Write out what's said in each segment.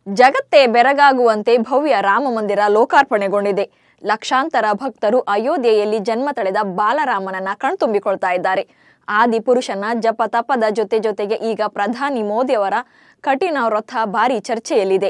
ಜಗತ್ತೇ ಬೆರಗಾಗುವಂತೆ ಭವ್ಯ ರಾಮ ಮಂದಿರ ಲೋಕಾರ್ಪಣೆಗೊಂಡಿದೆ. ಲಕ್ಷಾಂತರ ಭಕ್ತರು ಅಯೋಧ್ಯೆಯಲ್ಲಿ ಜನ್ಮ ತಳೆದ ಬಾಲರಾಮನನ್ನ ಕಣ್ತುಂಬಿಕೊಳ್ತಾ ಇದ್ದಾರೆ. ಆದಿ ಪುರುಷನ ಜಪ ತಪದ ಜೊತೆಗೆ ಈಗ ಪ್ರಧಾನಿ ಮೋದಿ ಅವರ ಕಠಿಣ ವ್ರತ ಭಾರಿ ಚರ್ಚೆಯಲ್ಲಿದೆ.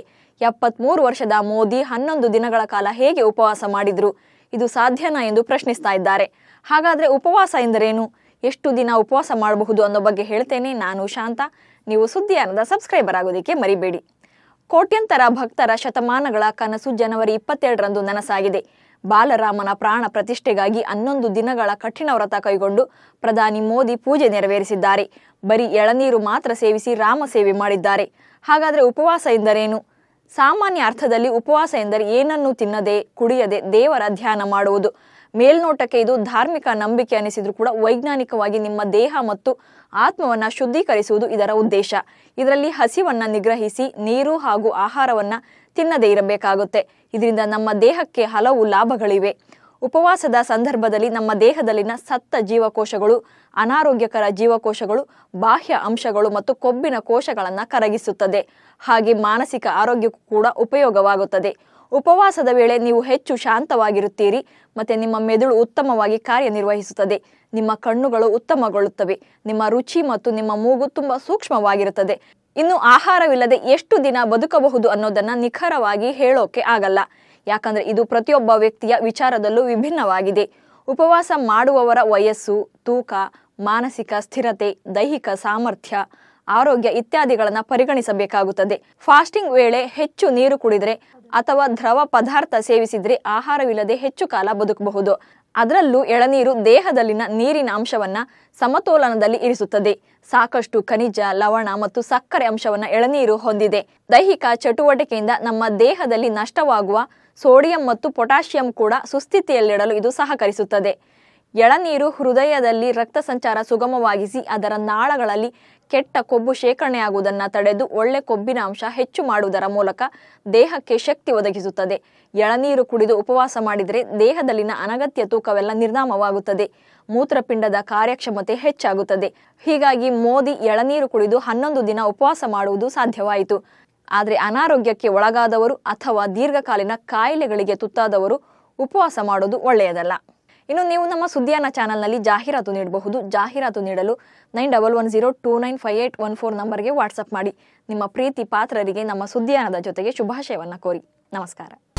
73 ವರ್ಷದ ಮೋದಿ 11 ದಿನಗಳ ಕಾಲ ಹೇಗೆ ಉಪವಾಸ ಮಾಡಿದ್ರು? ಇದು ಸಾಧ್ಯನಾ ಎಂದು ಪ್ರಶ್ನಿಸ್ತಾ ಇದ್ದಾರೆ. ಹಾಗಾದ್ರೆ ಉಪವಾಸ ಎಂದರೇನು? ಎಷ್ಟು ದಿನ ಉಪವಾಸ ಮಾಡಬಹುದು ಅನ್ನೋ ಬಗ್ಗೆ ಹೇಳ್ತೇನೆ. ನಾನು ಶಾಂತ. ನೀವು ಸುದ್ದಿಯಾನದ ಸಬ್ಸ್ಕ್ರೈಬರ್ ಆಗೋದಕ್ಕೆ ಮರಿಬೇಡಿ. ಕೋಟ್ಯಂತರ ಭಕ್ತರ ಶತಮಾನಗಳ ಕನಸು ಜನವರಿ 27ರಂದು ನನಸಾಗಿದೆ. ಬಾಲರಾಮನ ಪ್ರಾಣ ಪ್ರತಿಷ್ಠೆಗಾಗಿ 11 ದಿನಗಳ ಕಠಿಣ ವ್ರತ ಕೈಗೊಂಡು ಪ್ರಧಾನಿ ಮೋದಿ ಪೂಜೆ ನೆರವೇರಿಸಿದ್ದಾರೆ. ಬರೀ ಎಳನೀರು ಮಾತ್ರ ಸೇವಿಸಿ ರಾಮ ಸೇವೆ ಮಾಡಿದ್ದಾರೆ. ಹಾಗಾದ್ರೆ ಉಪವಾಸ ಎಂದರೇನು? ಸಾಮಾನ್ಯ ಅರ್ಥದಲ್ಲಿ ಉಪವಾಸ ಎಂದರೆ ಏನನ್ನೂ ತಿನ್ನದೆ ಕುಡಿಯದೆ ದೇವರ ಧ್ಯಾನ ಮಾಡುವುದು. ಮೇಲ್ನೋಟಕ್ಕೆ ಇದು ಧಾರ್ಮಿಕ ನಂಬಿಕೆ ಅನಿಸಿದ್ರೂ ಕೂಡ ವೈಜ್ಞಾನಿಕವಾಗಿ ನಿಮ್ಮ ದೇಹ ಮತ್ತು ಆತ್ಮವನ್ನ ಶುದ್ಧೀಕರಿಸುವುದು ಇದರ ಉದ್ದೇಶ. ಇದರಲ್ಲಿ ಹಸಿವನ್ನ ನಿಗ್ರಹಿಸಿ ನೀರು ಹಾಗೂ ಆಹಾರವನ್ನ ತಿನ್ನದೇ ಇರಬೇಕಾಗುತ್ತೆ. ಇದರಿಂದ ನಮ್ಮ ದೇಹಕ್ಕೆ ಹಲವು ಲಾಭಗಳಿವೆ. ಉಪವಾಸದ ಸಂದರ್ಭದಲ್ಲಿ ನಮ್ಮ ದೇಹದಲ್ಲಿನ ಸತ್ತ ಜೀವಕೋಶಗಳು, ಅನಾರೋಗ್ಯಕರ ಜೀವಕೋಶಗಳು, ಬಾಹ್ಯ ಅಂಶಗಳು ಮತ್ತು ಕೊಬ್ಬಿನ ಕೋಶಗಳನ್ನು ಕರಗಿಸುತ್ತದೆ. ಹಾಗೆ ಮಾನಸಿಕ ಆರೋಗ್ಯಕ್ಕೂ ಕೂಡ ಉಪಯೋಗವಾಗುತ್ತದೆ. ಉಪವಾಸದ ವೇಳೆ ನೀವು ಹೆಚ್ಚು ಶಾಂತವಾಗಿರುತ್ತೀರಿ ಮತ್ತೆ ನಿಮ್ಮ ಮೆದುಳು ಉತ್ತಮವಾಗಿ ಕಾರ್ಯನಿರ್ವಹಿಸುತ್ತದೆ. ನಿಮ್ಮ ಕಣ್ಣುಗಳು ಉತ್ತಮಗೊಳ್ಳುತ್ತವೆ. ನಿಮ್ಮ ರುಚಿ ಮತ್ತು ನಿಮ್ಮ ಮೂಗು ತುಂಬಾ ಸೂಕ್ಷ್ಮವಾಗಿರುತ್ತದೆ. ಇನ್ನು ಆಹಾರವಿಲ್ಲದೆ ಎಷ್ಟು ದಿನ ಬದುಕಬಹುದು ಅನ್ನೋದನ್ನ ನಿಖರವಾಗಿ ಹೇಳೋಕೆ ಆಗಲ್ಲ. ಯಾಕಂದ್ರೆ ಇದು ಪ್ರತಿಯೊಬ್ಬ ವ್ಯಕ್ತಿಯ ವಿಚಾರದಲ್ಲೂ ವಿಭಿನ್ನವಾಗಿದೆ. ಉಪವಾಸ ಮಾಡುವವರ ವಯಸ್ಸು, ತೂಕ, ಮಾನಸಿಕ ಸ್ಥಿರತೆ, ದೈಹಿಕ ಸಾಮರ್ಥ್ಯ, ಆರೋಗ್ಯ ಇತ್ಯಾದಿಗಳನ್ನ ಪರಿಗಣಿಸಬೇಕಾಗುತ್ತದೆ. ಫಾಸ್ಟಿಂಗ್ ವೇಳೆ ಹೆಚ್ಚು ನೀರು ಕುಡಿದ್ರೆ ಅಥವಾ ದ್ರವ ಪದಾರ್ಥ ಸೇವಿಸಿದ್ರೆ ಆಹಾರವಿಲ್ಲದೆ ಹೆಚ್ಚು ಕಾಲ ಬದುಕಬಹುದು. ಅದರಲ್ಲೂ ಎಳನೀರು ದೇಹದಲ್ಲಿನ ನೀರಿನ ಅಂಶವನ್ನ ಸಮತೋಲನದಲ್ಲಿ ಇರಿಸುತ್ತದೆ. ಸಾಕಷ್ಟು ಖನಿಜ, ಲವಣ ಮತ್ತು ಸಕ್ಕರೆ ಅಂಶವನ್ನ ಎಳನೀರು ಹೊಂದಿದೆ. ದೈಹಿಕ ಚಟುವಟಿಕೆಯಿಂದ ನಮ್ಮ ದೇಹದಲ್ಲಿ ನಷ್ಟವಾಗುವ ಸೋಡಿಯಂ ಮತ್ತು ಪೊಟ್ಯಾಷಿಯಂ ಕೂಡ ಸುಸ್ಥಿತಿಯಲ್ಲಿಡಲು ಇದು ಸಹಕರಿಸುತ್ತದೆ. ಎಳನೀರು ಹೃದಯದಲ್ಲಿ ರಕ್ತ ಸಂಚಾರ ಸುಗಮವಾಗಿಸಿ ಅದರ ನಾಳಗಳಲ್ಲಿ ಕೆಟ್ಟ ಕೊಬ್ಬು ಶೇಖರಣೆಯಾಗುವುದನ್ನು ತಡೆದು ಒಳ್ಳೆ ಕೊಬ್ಬಿನ ಅಂಶ ಹೆಚ್ಚು ಮಾಡುವುದರ ಮೂಲಕ ದೇಹಕ್ಕೆ ಶಕ್ತಿ ಒದಗಿಸುತ್ತದೆ. ಎಳನೀರು ಕುಡಿದು ಉಪವಾಸ ಮಾಡಿದರೆ ದೇಹದಲ್ಲಿನ ಅನಗತ್ಯ ತೂಕವೆಲ್ಲ ನಿರ್ನಾಮವಾಗುತ್ತದೆ. ಮೂತ್ರಪಿಂಡದ ಕಾರ್ಯಕ್ಷಮತೆ ಹೆಚ್ಚಾಗುತ್ತದೆ. ಹೀಗಾಗಿ ಮೋದಿ ಎಳನೀರು ಕುಡಿದು 11 ದಿನ ಉಪವಾಸ ಮಾಡುವುದು ಸಾಧ್ಯವಾಯಿತು. ಆದರೆ ಅನಾರೋಗ್ಯಕ್ಕೆ ಒಳಗಾದವರು ಅಥವಾ ದೀರ್ಘಕಾಲೀನ ಕಾಯಿಲೆಗಳಿಗೆ ತುತ್ತಾದವರು ಉಪವಾಸ ಮಾಡೋದು ಒಳ್ಳೆಯದಲ್ಲ. ಇನ್ನು ನೀವು ನಮ್ಮ ಸುದ್ದಿಯಾನ ಚಾನಲ್ನಲ್ಲಿ ಜಾಹೀರಾತು ನೀಡಬಹುದು. ಜಾಹೀರಾತು ನೀಡಲು 9110295814 ನಂಬರ್ಗೆ ವಾಟ್ಸಪ್ ಮಾಡಿ. ನಿಮ್ಮ ಪ್ರೀತಿ ಪಾತ್ರರಿಗೆ ನಮ್ಮ ಸುದ್ದಿಯಾನದ ಜೊತೆಗೆ ಶುಭಾಶಯವನ್ನು ಕೋರಿ. ನಮಸ್ಕಾರ.